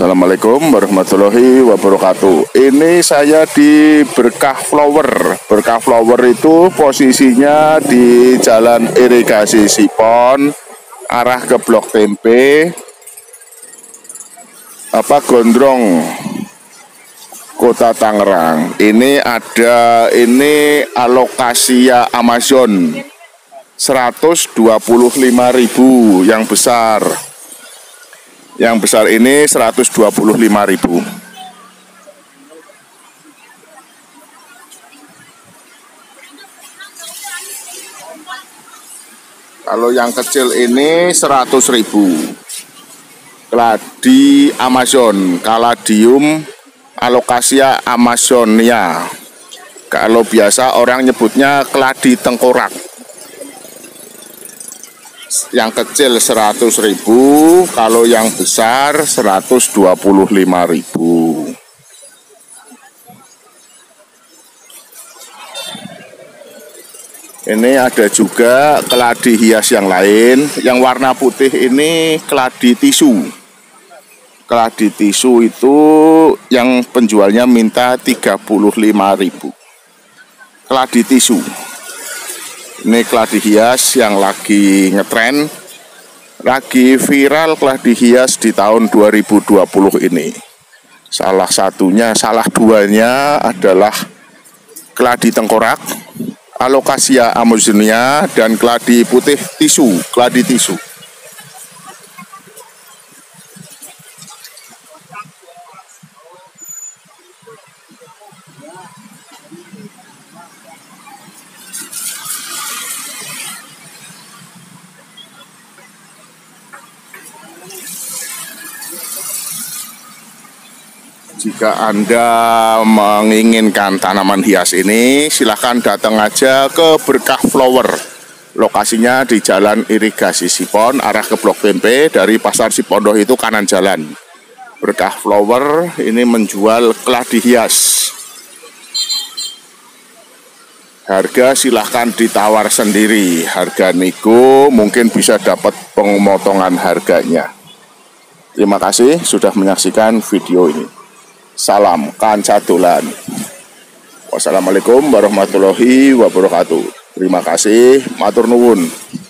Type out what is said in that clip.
Assalamualaikum warahmatullahi wabarakatuh. Ini saya di Berkah Flower. Berkah Flower itu posisinya di Jalan Irigasi Sipon, arah ke Blok Tempe, Gondrong, Kota Tangerang. Ini alokasia Amazon 125.000 yang besar. Yang besar ini 125.000. Kalau yang kecil ini 100.000. Kladi Amazon, Caladium Alocasia amazonia. Kalau biasa orang nyebutnya kladi tengkorak. Yang kecil 100.000, kalau yang besar 125.000. Ini ada juga keladi hias yang lain. Yang warna putih ini keladi tisu. Keladi tisu itu yang penjualnya minta 35.000. Keladi tisu. Ini keladi hias yang lagi ngetren, lagi viral keladi hias di tahun 2020 ini. Salah duanya adalah keladi tengkorak, Alocasia amazonia, dan keladi putih tisu, keladi tisu. Jika Anda menginginkan tanaman hias ini, silahkan datang aja ke Berkah Flower. Lokasinya di Jalan Irigasi Sipon, arah ke Blok Tempe. Dari Pasar Cipondoh itu kanan jalan. Berkah Flower ini menjual keladi hias. Harga silahkan ditawar sendiri. Harga nego mungkin bisa dapat pemotongan harganya. Terima kasih sudah menyaksikan video ini. Salam Kancadolan. Wassalamualaikum warahmatullahi wabarakatuh. Terima kasih, matur nuwun.